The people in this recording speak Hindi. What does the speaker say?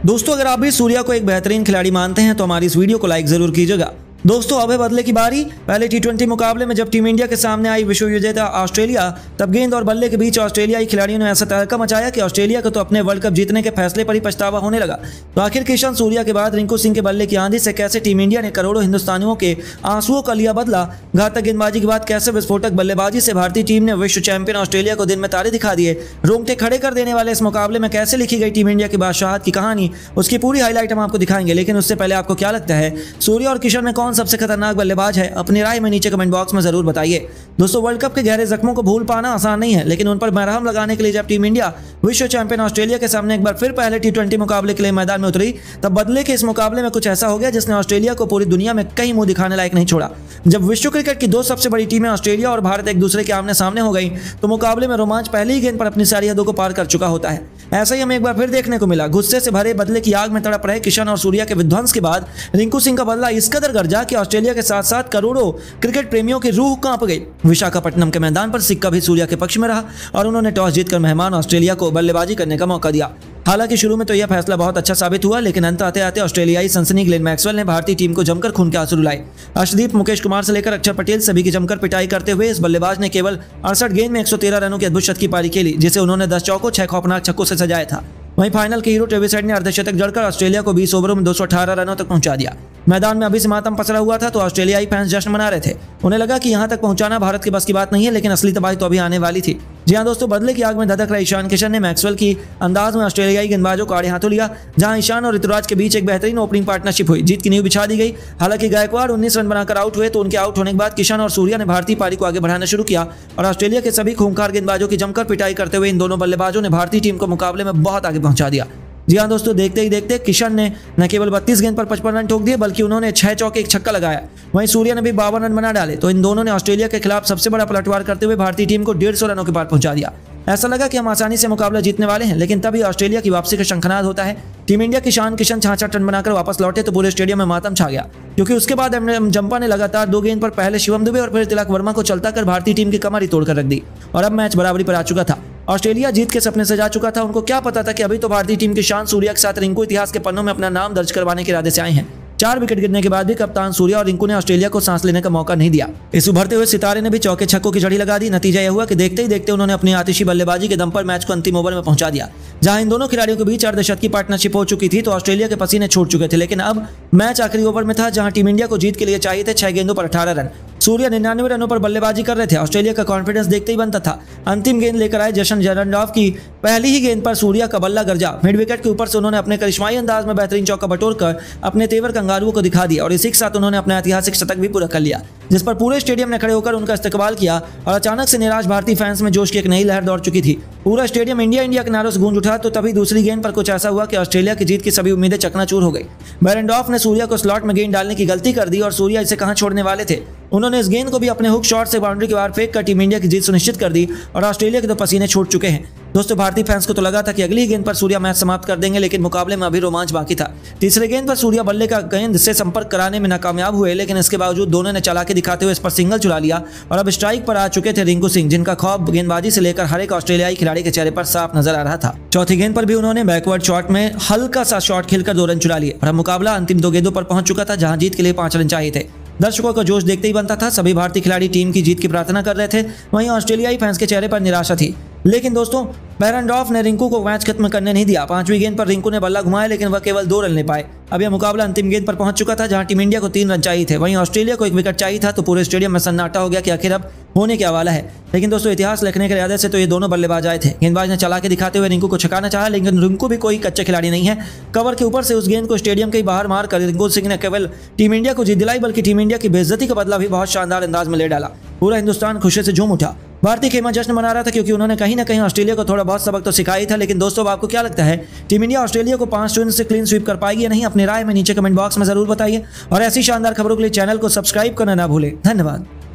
दोस्तों अगर आप भी सूर्या को एक बेहतरीन खिलाड़ी मानते हैं तो हमारी इस वीडियो को लाइक जरूर कीजिएगा। दोस्तों अब है बदले की बारी। पहले टी20 मुकाबले में जब टीम इंडिया के सामने आई विश्व विजेता ऑस्ट्रेलिया, तब गेंद और बल्ले के बीच ऑस्ट्रेलियाई खिलाड़ियों ने ऐसा तहलका मचाया कि ऑस्ट्रेलिया को तो अपने वर्ल्ड कप जीतने के फैसले पर ही पछतावा होने लगा। तो आखिर किशन सूर्या के बाद रिंकू सिंह के बल्ले की आंधी से कैसे टीम इंडिया ने करोड़ों हिंदुस्तानियों के आंसुओं का लिया बदला, घातक गेंदबाजी के बाद कैसे विस्फोटक बल्लेबाजी से भारतीय टीम ने विश्व चैंपियन ऑस्ट्रेलिया को दिन में तारे दिखा दिए, रोंगटे खड़े कर देने वाले इस मुकाबले में कैसे लिखी गई टीम इंडिया की बादशाहत की कहानी, उसकी पूरी हाईलाइट हम आपको दिखाएंगे। लेकिन उससे पहले आपको क्या लगता है सूर्या और किशन में कौन सबसे खतरनाक बल्लेबाज है? अपनी राय में नीचे कमेंट बॉक्स में जरूर बताइए। दोस्तों वर्ल्ड कप के गहरे जख्मों को भूल पाना आसान नहीं है, लेकिन उन पर मरहम लगाने के लिए जब टीम इंडिया विश्व चैंपियन ऑस्ट्रेलिया के सामने एक बार फिर पहले टी20 मुकाबले के लिए मैदान में उतरी, तब बदले के इस मुकाबले में कुछ ऐसा हो गया जिसने ऑस्ट्रेलिया को पूरी दुनिया में कहीं मुंह दिखाने लायक नहीं छोड़ा। जब विश्व क्रिकेट की दो सबसे बड़ी टीमें ऑस्ट्रेलिया और भारत एक दूसरे के आमने सामने हो गई, तो मुकाबले में रोमांच पहले ही गेंद पर अपनी सारी हदों को पार कर चुका होता है। ऐसा ही हमें एक बार फिर देखने को मिला। गुस्से से भरे बदले की आग में तड़प रहे किशन और सूर्या के विध्वंस के बाद रिंकू सिंह का बदला इस कदर गरजा कि ऑस्ट्रेलिया के साथ साथ करोड़ों क्रिकेट प्रेमियों की रूह कांप गई। विशाखापट्टनम के मैदान पर सिक्का भी सूर्या के पक्ष में रहा और उन्होंने टॉस जीतकर मेहमान ऑस्ट्रेलिया को बल्लेबाजी करने का मौका दिया। हालांकि शुरू में तो यह फैसला बहुत अच्छा साबित हुआ, लेकिन अंत आते आते ऑस्ट्रेलियाई सनसनी ग्लेन मैक्सवेल ने भारतीय टीम को जमकर खून के आंसू रुलाए। अर्शदीप, मुकेश कुमार से लेकर अक्षर पटेल सभी की जमकर पिटाई करते हुए इस बल्लेबाज ने केवल 68 गेंद में 113 रनों की अद्भुत शतक की पारी खेली, जिसे उन्होंने 10 चौकों 6 खौफनाक छक्कों से सजाया था। वहीं फाइनल के हीरो ट्रेविस हेड ने अर्धशतक जड़कर ऑस्ट्रेलिया को 20 ओवरों में 218 रनों तक पहुंचा दिया। मैदान में अभी से मातम पसरा हुआ था, तो ऑस्ट्रेलियाई फैंस जश्न मना रहे थे। उन्हें लगा कि यहां तक पहुंचाना भारत के बस की बात नहीं है, लेकिन असली तबाही तो अभी आने वाली थी। जी हां दोस्तों, बदले की आग में धधक रहे ईशान किशन ने मैक्सवेल की अंदाज में ऑस्ट्रेलियाई गेंदबाजों को आड़े हाथों लिया। जहां ईशान और ऋतुराज के बीच एक बेहतरीन ओपनिंग पार्टनरशिप हुई, जीत की नींव बिछा दी गई। हालांकि गायकवाड़ 19 रन बनाकर आउट हुए, तो उनके आउट होने के बाद किशन और सूर्या ने भारतीय पारी को आगे बढ़ाना शुरू किया और ऑस्ट्रेलिया के सभी खूंखार गेंदबाजों की जमकर पिटाई करते हुए इन दोनों बल्लेबाजों ने भारतीय टीम को मुकाबले में बहुत आगे पहुंचा दिया। जी हाँ दोस्तों, देखते ही देखते किशन ने न केवल 32 गेंद पर 55 रन ठोक दिए, बल्कि उन्होंने 6 चौके 1 छक्का लगाया। वहीं सूर्या ने भी 52 रन बना डाले। तो इन दोनों ने ऑस्ट्रेलिया के खिलाफ सबसे बड़ा पलटवार करते हुए भारतीय टीम को 150 रनों के पार पहुंचा दिया। ऐसा लगा कि हम आसानी से मुकाबला जीतने वाले हैं, लेकिन तभी ऑस्ट्रेलिया की वापसी का शंखनाद होता है। टीम इंडिया की शान किशन 66 रन बनाकर वापस लौटे तो पूरे स्टेडियम में मातम छा गया, क्योंकि उसके बाद एम जंपा ने लगातार 2 गेंद पर पहले शिवम दुबे और फिर तिलक वर्मा को चलता कर भारतीय टीम की कमर ही तोड़कर रख दी और अब मैच बराबरी पर आ चुका था। ऑस्ट्रेलिया जीत के सपने सजा चुका था। उनको क्या पता था कि अभी तो भारतीय टीम की शान सूर्या के साथ रिंकू इतिहास के पन्नों में अपना नाम दर्ज करवाने के इरादे से आए हैं। 4 विकेट गिरने के बाद भी कप्तान सूर्या और रिंकू ने ऑस्ट्रेलिया को सांस लेने का मौका नहीं दिया। इस उभरते हुए सितारे ने भी चौके छक्कों की झड़ी लगा दी। नतीजा यह हुआ कि देखते ही देखते उन्होंने अपनी आतिशी बल्लेबाजी के दम पर मैच को अंतिम ओवर में पहुंचा दिया। जहां इन दोनों खिलाड़ियों के बीच अर्धशतक की पार्टनरशिप हो चुकी थी, तो ऑस्ट्रेलिया के पसीने छूट चुके थे। लेकिन अब मैच आखिरी ओवर में था, जहां टीम इंडिया को जीत के लिए चाहिए थे 6 गेंदों पर 18 रन। सूर्या 99 रनों पर बल्लेबाजी कर रहे थे। ऑस्ट्रेलिया का कॉन्फिडेंस देखते ही बनता था। अंतिम गेंद लेकर आए जशन जरंडॉफ की पहली ही गेंद पर सूर्या का बल्ला गरजा। मिड विकेट के ऊपर से उन्होंने अपने करिश्माई अंदाज में बेहतरीन चौका बटोरकर अपने तेवर कंगारुओं को दिखा दिया और इसी के साथ उन्होंने अपना ऐतिहासिक शतक भी पूरा कर लिया, जिस पर पूरे स्टेडियम ने खड़े होकर उनका इस्तकबाल किया। और अचानक से निराश भारतीय फैंस में जोश की एक नई लहर दौड़ चुकी थी। पूरा स्टेडियम इंडिया इंडिया के नारों से गूंज उठा। तो तभी दूसरी गेंद पर कुछ ऐसा हुआ कि ऑस्ट्रेलिया की जीत की सभी उम्मीदें चकनाचूर हो गई। बेरेंडॉफ ने सूर्या को स्लॉट में गेंद डालने की गलती कर दी और सूर्या इसे कहां छोड़ने वाले थे। उन्होंने इस गेंद को भी अपने हुक शॉट से बाउंड्री के बाहर फेंक कर टीम इंडिया की जीत सुनिश्चित कर दी और ऑस्ट्रेलिया के तो पसीने छूट चुके हैं। दोस्तों भारतीय फैंस को तो लगा था कि अगली गेंद पर सूर्या मैच समाप्त कर देंगे, लेकिन मुकाबले में अभी रोमांच बाकी था। तीसरे गेंद पर सूर्या बल्ले का गेंद से संपर्क कराने में नाकामयाब हुए, लेकिन इसके बावजूद दोनों ने चालाकी दिखाते हुए इस पर सिंगल चुरा लिया और अब स्ट्राइक पर आ चुके थे रिंकू सिंह, जिनका खौफ गेंदबाजी से लेकर हर एक ऑस्ट्रेलियाई खिलाड़ी के चेहरे पर साफ नजर आ रहा था। चौथी गेंद पर भी उन्होंने बैकवर्ड शॉट में हल्का सा शॉट खेलकर 2 रन चुरा लिए और अब मुकाबला अंतिम 2 गेंदों पर पहुंच चुका था, जहां जीत के लिए 5 रन चाहिए थे। दर्शकों का जोश देखते ही बनता था। सभी भारतीय खिलाड़ी टीम की जीत की प्रार्थना कर रहे थे। वहीं ऑस्ट्रेलियाई फैंस के चेहरे पर निराशा थी। लेकिन दोस्तों बेरेंडॉफ ने रिंकू को मैच खत्म करने नहीं दिया। 5वीं गेंद पर रिंकू ने बल्ला घुमाया, लेकिन वह केवल 2 रन ले पाए। अब यह मुकाबला अंतिम गेंद पर पहुंच चुका था, जहां टीम इंडिया को 3 रन चाहिए थे। वहीं ऑस्ट्रेलिया को 1 विकेट चाहिए था। तो पूरे स्टेडियम में सन्नाटा हो गया कि आखिर अब होने क्या वाला है। लेकिन दोस्तों इतिहास लिखने के इरादे से तो ये दोनों बल्लेबाज आए थे। गेंदबाज ने चला के दिखाते हुए रिंकू को छकाना चाहा, लेकिन रिंकू भी कोई कच्चे खिलाड़ी नहीं है। कवर के ऊपर से उस गेंद को स्टेडियम के बाहर मार कर रिंकू सिंह ने केवल टीम इंडिया को जीत दिलाई, बल्कि टीम इंडिया की बेइज्जती का बदला भी बहुत शानदार अंदाज में ले डाला। पूरा हिंदुस्तान खुशी से झूम उठा। भारतीय खेमा जश्न मना रहा था, क्योंकि उन्होंने कहीं ना कहीं ऑस्ट्रेलिया को थोड़ा बहुत सबक तो सिखाई था। लेकिन दोस्तों आपको क्या लगता है, टीम इंडिया ऑस्ट्रेलिया को 5 शून्य से क्लीन स्वीप कर पाएगी या नहीं? अपनी राय में नीचे कमेंट बॉक्स में जरूर बताइए और ऐसी शानदार खबरों के लिए चैनल को सब्सक्राइब करना ना भूलें। धन्यवाद।